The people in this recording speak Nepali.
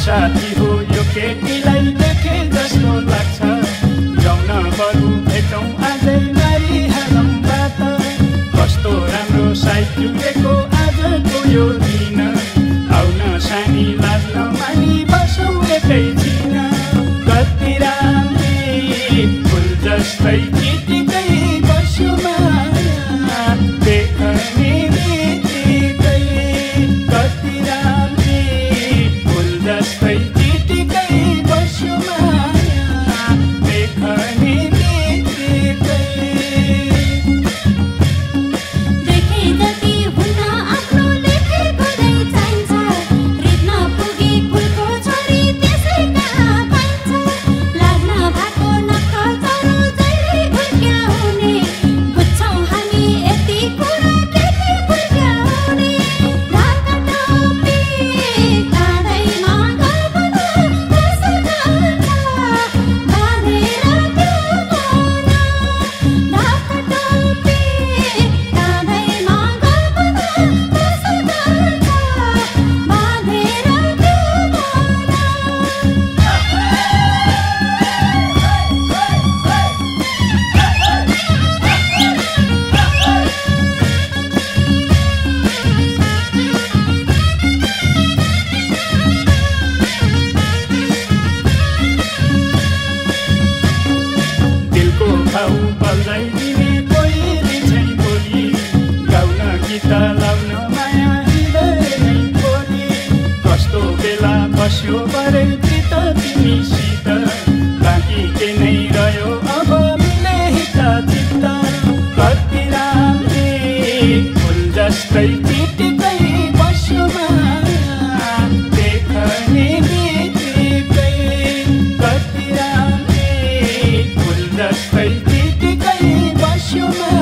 साथी हो यो केटीलाई देखे जस्तो लाग्छ जाउन बरु भेटौँ आजै मारिहालौँ बात कस्तो राम्रो साइड जुटेको आजको यो दिन आउन सानी लाग्न मानी बसौँ एकै छिन कति राम्री फुल जस्तै चिटिकै बसुमा देख्ने बित्तिकै कति राम्री फुल जस्तै चिटिकै बसुमा देख्ने बित्तिकै देखे जति हुन आफ्नो लेखेको नै चाहिन्छ रित्न पुगे फुलको छोरी त्यसै कहाँ पाइन्छ लाग्न भएको नक्कल चरो जहिले भुल्क्या हुने बुझ्छौँ हामी यति कुरा केटी भुल्क्या हुने ढाका टोपी काँधैमा गलबता कसो गर्छ बाँधेर त्यो मौन ढाका टोपी काँधैमा गलबता कसो गर्छ बाँधेर त्यो दिलको घाउ बल्झाइदिने कोही छैन बोली गाउन गीत लाउन माया हृदय नै बोली कस्तो बेला बस्यो परे चित तिमीसित बाँकी के नै रह्यो अब मिले हित चित्त कति राम्री फुल जस्तै चिटिकै बसुमा देख्ने बित्तिकै कति राम्री फुल जस्तै चिटिकै बसुमा